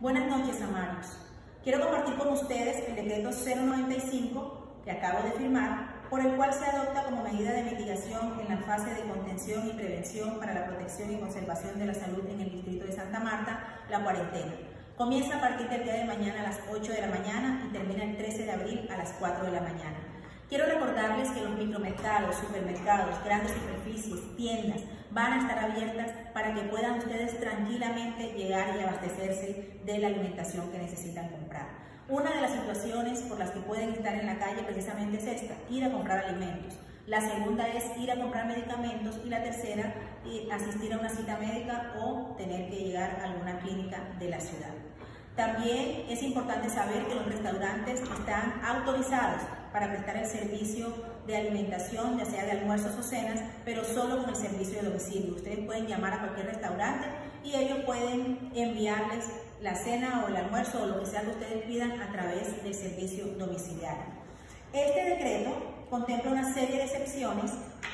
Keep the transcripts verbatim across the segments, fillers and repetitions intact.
Buenas noches, amados. Quiero compartir con ustedes el decreto cero noventa y cinco que acabo de firmar, por el cual se adopta como medida de mitigación en la fase de contención y prevención para la protección y conservación de la salud en el distrito de Santa Marta, la cuarentena. Comienza a partir del día de mañana a las ocho de la mañana y termina el trece de abril a las cuatro de la mañana. Quiero recordarles que los micromercados, supermercados, grandes superficies, tiendas van a estar abiertas para que puedan ustedes tranquilamente llegar y abastecerse de la alimentación que necesitan comprar. Una de las situaciones por las que pueden estar en la calle precisamente es esta, ir a comprar alimentos. La segunda es ir a comprar medicamentos y la tercera, asistir a una cita médica o tener que llegar a alguna clínica de la ciudad. También es importante saber que los restaurantes están autorizados para prestar el servicio de alimentación, ya sea de almuerzos o cenas, pero solo con el servicio de domicilio. Ustedes pueden llamar a cualquier restaurante y ellos pueden enviarles la cena o el almuerzo o lo que sea que ustedes pidan a través del servicio domiciliario. Este decreto contempla una serie de excepciones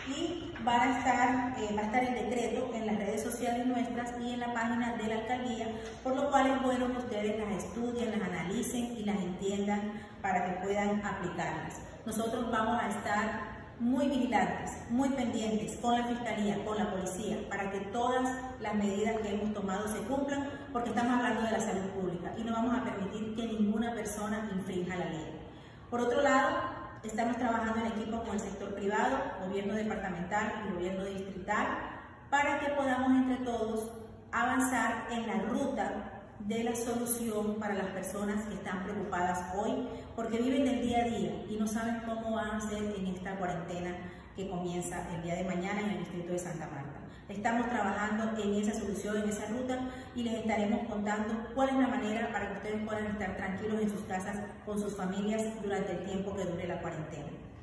y van a estar, eh, va a estar el decreto en las redes sociales nuestras y en la página de la alcaldía, por lo cual es bueno que ustedes las estudien, las analicen y las entiendan para que puedan aplicarlas. Nosotros vamos a estar muy vigilantes, muy pendientes con la Fiscalía, con la Policía, para que todas las medidas que hemos tomado se cumplan, porque estamos hablando de la salud pública y no vamos a permitir que ninguna persona infrinja la ley. Por otro lado, estamos trabajando en equipo con el sector privado, gobierno departamental y gobierno distrital, para que podamos entre todos avanzar en la ruta de la solución para las personas que están preocupadas hoy, porque viven del día a día y no saben cómo van a ser en esta cuarentena que comienza el día de mañana en el distrito de Santa Marta. Estamos trabajando en esa solución, en esa ruta, y les estaremos contando cuál es la manera para que ustedes puedan estar tranquilos en sus casas con sus familias durante el tiempo que dure la cuarentena.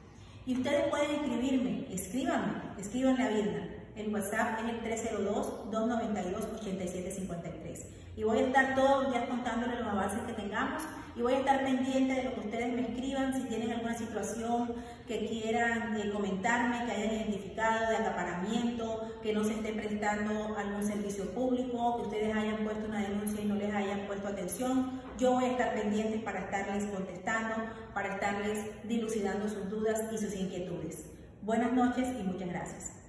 Y ustedes pueden escribirme, escríbanme, escríbanle a Virna. El WhatsApp es el tres cero dos, dos nueve dos, ocho siete cinco tres. Y voy a estar todos los días contándoles los avances que tengamos y voy a estar pendiente de lo que ustedes me escriban, si tienen alguna situación que quieran eh, comentarme, que hayan identificado de acaparamiento, que no se esté prestando algún servicio público, que ustedes hayan puesto una denuncia y no les hayan puesto atención. Yo voy a estar pendiente para estarles contestando, para estarles dilucidando sus dudas y sus inquietudes. Buenas noches y muchas gracias.